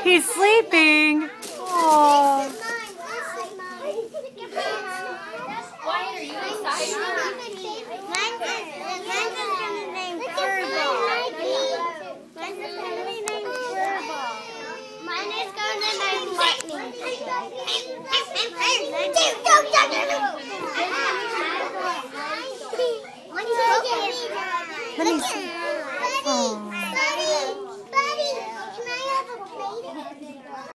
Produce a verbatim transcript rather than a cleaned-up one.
He's sleeping. Oh. Wyatt, are you excited? Mine's gonna name Furball. Mine's gonna be named Furball. Mine is gonna name Lightning. Let me see.